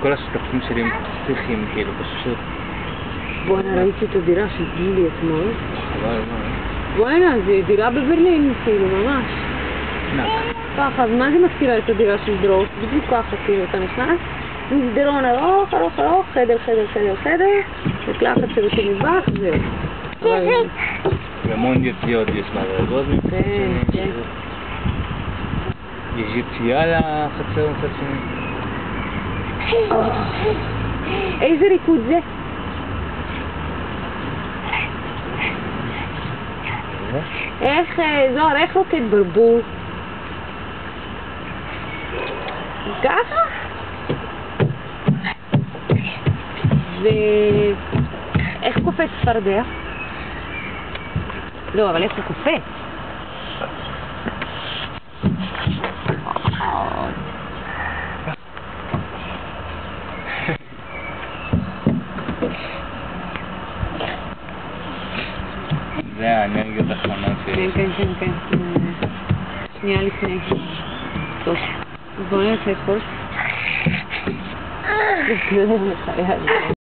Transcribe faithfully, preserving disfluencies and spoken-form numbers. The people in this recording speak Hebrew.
כל השותפים שלי הם פסיכים, כאילו, פשוט... בואנה, ראיתי את הדירה של גילי אתמול. אבל מה? בואנה, זה דירה בברלין, כאילו, ממש. נק. ככה, מה זה מזכירה את הדירה של דרור? בדיוק ככה, כאילו, אתה נכנס, מסדרון ארוך, ארוך, ארוך, חדר, חדר, חדר, חדר, מקלחת שירותי מטבח, זהו. והמון יציאות יש מהדרגות מבחד שני. כן, כן. יש יציאה לחצר מבחד שני. איזה ריקוד זה? איך, זוהר, איך רוקד ברבור? ככה? ואיך קופץ צפרדע? לא, אבל איך הוא קופץ? זה האנרגיות האחרונות שיש. כן, כן, כן, כן. שנייה לפני. טוב. אז בואו נעשה את כל.